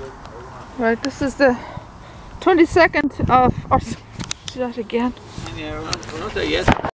Right, this is the 22nd of, or, see that again. Yeah, we're not there yet.